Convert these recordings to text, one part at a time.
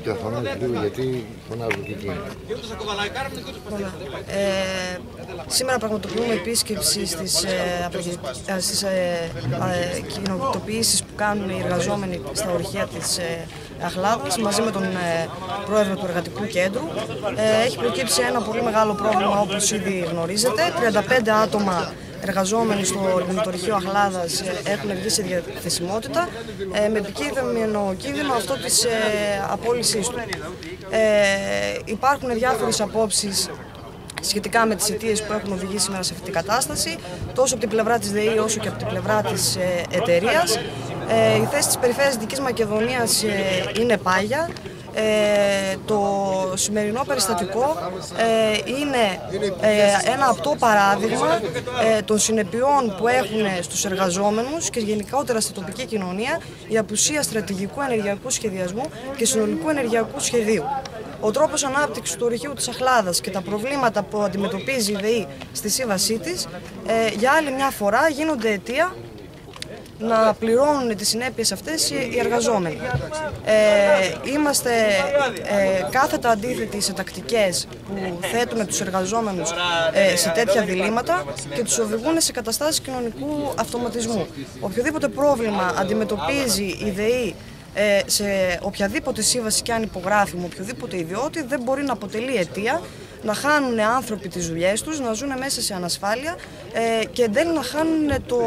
διαφωνείς λίγο γιατί φωνάζουν και εκεί. Σήμερα πραγματοποιούμε επίσκεψη στις κοινοτοποιήσεις που κάνουν οι εργαζόμενοι στα ορυχεία της Αχλάδας μαζί με τον πρόεδρο του Εργατικού Κέντρου. Έχει προκύψει ένα πολύ μεγάλο πρόβλημα, όπως ήδη γνωρίζετε. 35 άτομα εργαζόμενοι στο λιμνητορυχείο Αχλάδας έχουν βγει σε διαθεσιμότητα με επικείμενο κίνδυνο αυτό της απόλυσής του. Υπάρχουν διάφορες απόψεις σχετικά με τις αιτίες που έχουν οδηγήσει σήμερα σε αυτή την κατάσταση, τόσο από την πλευρά της ΔΕΗ όσο και από την πλευρά της εταιρείας. Η θέση της Περιφέρειας Δυτικής Μακεδονίας είναι πάγια. Το σημερινό περιστατικό είναι ένα απτό παράδειγμα των συνεπειών που έχουν στους εργαζόμενους και γενικότερα στην τοπική κοινωνία η απουσία στρατηγικού ενεργειακού σχεδιασμού και συνολικού ενεργειακού σχεδίου. Ο τρόπος ανάπτυξης του ορυχείου της Αχλάδας και τα προβλήματα που αντιμετωπίζει η ΔΕΗ στη σύμβασή της για άλλη μια φορά γίνονται αιτία να πληρώνουν τις συνέπειες αυτές οι εργαζόμενοι. Είμαστε κάθετα αντίθετοι σε τακτικές που θέτουν τους εργαζόμενους σε τέτοια διλήμματα και τους οδηγούν σε καταστάσεις κοινωνικού αυτοματισμού. Οποιοδήποτε πρόβλημα αντιμετωπίζει η ΔΕΗ σε οποιαδήποτε σύμβαση και αν υπογράφει με οποιοδήποτε ιδιώτη δεν μπορεί να αποτελεί αιτία να χάνουν άνθρωποι τις δουλειές τους, να ζουν μέσα σε ανασφάλεια και εν τέλει να χάνουν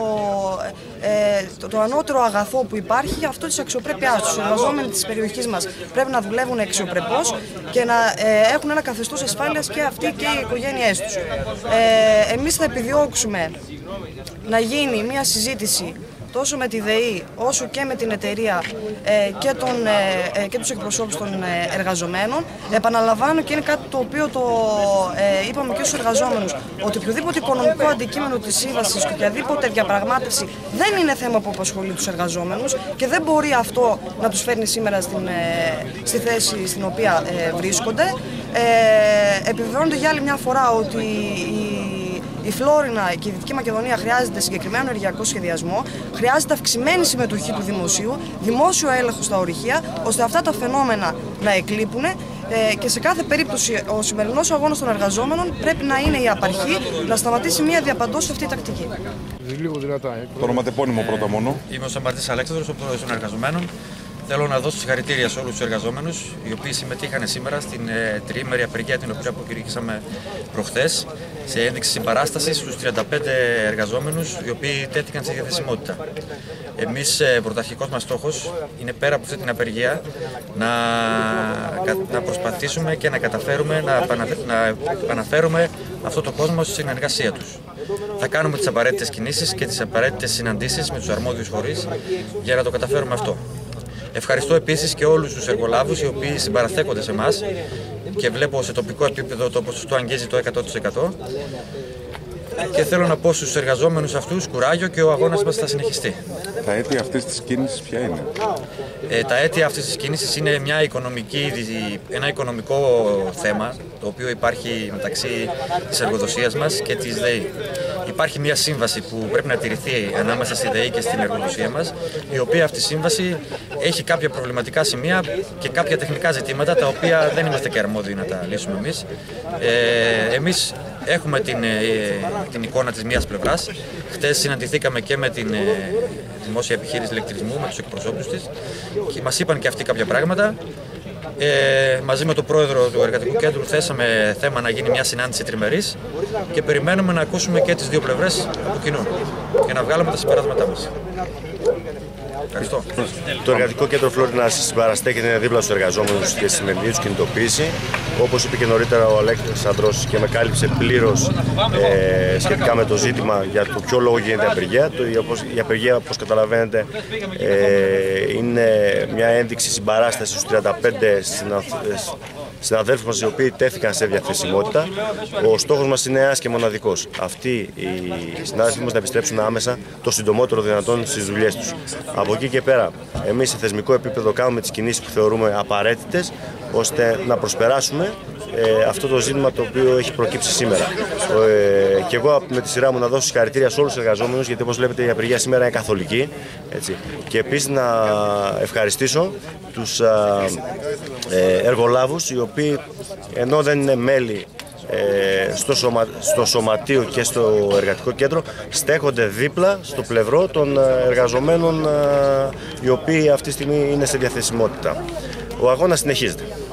το ανώτερο αγαθό που υπάρχει, αυτό της αξιοπρέπειάς τους. Οι εργαζόμενοι της περιοχής μας πρέπει να δουλεύουν αξιοπρεπώς και να έχουν ένα καθεστώς ασφάλειας και αυτοί και οι οικογένειές τους. Εμείς θα επιδιώξουμε να γίνει μια συζήτηση τόσο με τη ΔΕΗ όσο και με την εταιρεία και τους εκπροσώπους των εργαζομένων. Επαναλαμβάνω και είναι κάτι το οποίο το είπαμε και στους εργαζόμενους, ότι οποιοδήποτε οικονομικό αντικείμενο της σύμβασης και οποιαδήποτε διαπραγμάτευση δεν είναι θέμα που απασχολεί τους εργαζόμενους και δεν μπορεί αυτό να τους φέρνει σήμερα στη θέση στην οποία βρίσκονται. Επιβεβαιώνεται για άλλη μια φορά ότι η Φλόρινα και η Δυτική Μακεδονία χρειάζεται συγκεκριμένο ενεργειακό σχεδιασμό, χρειάζεται αυξημένη συμμετοχή του δημοσίου, δημόσιο έλεγχο στα ορυχεία, ώστε αυτά τα φαινόμενα να εκλείπουν και σε κάθε περίπτωση ο σημερινός αγώνας των εργαζόμενων πρέπει να είναι η απαρχή να σταματήσει μια διαπαντός σε αυτή η τακτική. Το ονοματεπώνυμο πρώτα μόνο. Είμαι ο Σαμπαρτής Αλέξανδρος, ο πρόεδρος των εργαζομένων. Θέλω να δώσω συγχαρητήρια σε όλους τους εργαζόμενους οι οποίοι συμμετείχαν σήμερα στην τριήμερη απεργία την οποία αποκηρύξαμε προχθές σε ένδειξη συμπαράστασης στους 35 εργαζόμενους οι οποίοι τέθηκαν σε διαθεσιμότητα. Εμείς, πρωταρχικός μας στόχος είναι πέρα από αυτή την απεργία να προσπαθήσουμε και να καταφέρουμε να επαναφέρουμε αυτό το κόσμο στην εργασία τους. Θα κάνουμε τις απαραίτητες κινήσεις και τις απαραίτητες συναντήσεις με τους αρμόδιους φορείς για να το καταφέρουμε αυτό. Ευχαριστώ επίσης και όλους τους εργολάβους οι οποίοι συμπαραστέκονται σε εμάς και βλέπω σε τοπικό επίπεδο το ποσοστό αγγίζει το 100%. Και θέλω να πω στους εργαζόμενους αυτούς κουράγιο και ο αγώνας μας θα συνεχιστεί. Τα αίτια αυτής της κίνησης ποια είναι? Τα αίτια αυτής της κίνησης είναι ένα οικονομικό θέμα το οποίο υπάρχει μεταξύ της εργοδοσίας μας και της ΔΕΗ. Υπάρχει μια σύμβαση που πρέπει να τηρηθεί ανάμεσα στη ΔΕΗ και στην εργοδοσία μας, η οποία αυτή η σύμβαση έχει κάποια προβληματικά σημεία και κάποια τεχνικά ζητήματα τα οποία δεν είμαστε και αρμόδιοι να τα λύσουμε εμείς. Εμείς έχουμε την εικόνα της μίας πλευράς. Χτες συναντηθήκαμε και με την δημόσια επιχείρηση ηλεκτρισμού, με τους εκπροσώπους της και μας είπαν και αυτοί κάποια πράγματα. Μαζί με τον πρόεδρο του Εργατικού Κέντρου θέσαμε θέμα να γίνει μια συνάντηση τριμερής και περιμένουμε να ακούσουμε και τις δύο πλευρές από κοινού για να βγάλουμε τα συμπεράσματά μας. Ευχαριστώ. Το Εργατικό Κέντρο Φλόρινας συμπαραστέκεται δίπλα στους εργαζόμενους και στη σημερινή τους κινητοποίηση. Όπως είπε και νωρίτερα ο Αλέξανδρος και με κάλυψε πλήρως σχετικά με το ζήτημα για το ποιο λόγο γίνεται η απεργία. Η απεργία, όπως καταλαβαίνετε, είναι μια ένδειξη συμπαράστασης στους 35 συναδέλφους μας οι οποίοι τέθηκαν σε διαθεσιμότητα. Ο στόχος μας είναι ένας και μοναδικός. Αυτοί οι συνάδελφοι μας να επιστρέψουν άμεσα το συντομότερο δυνατόν στις δουλειές τους. Από εκεί και πέρα, εμείς σε θεσμικό επίπεδο κάνουμε τις κινήσεις που θεωρούμε απαραίτητες ώστε να προσπεράσουμε αυτό το ζήτημα το οποίο έχει προκύψει σήμερα. Και εγώ με τη σειρά μου να δώσω συγχαρητήρια σε όλους τους εργαζόμενους, γιατί όπως βλέπετε η απεργία σήμερα είναι καθολική. Έτσι. Και επίσης να ευχαριστήσω τους εργολάβους, οι οποίοι ενώ δεν είναι μέλη στο σωματείο και στο εργατικό κέντρο, στέκονται δίπλα στο πλευρό των εργαζομένων, οι οποίοι αυτή τη στιγμή είναι σε διαθεσιμότητα. Ο αγώνας συνεχίζεται.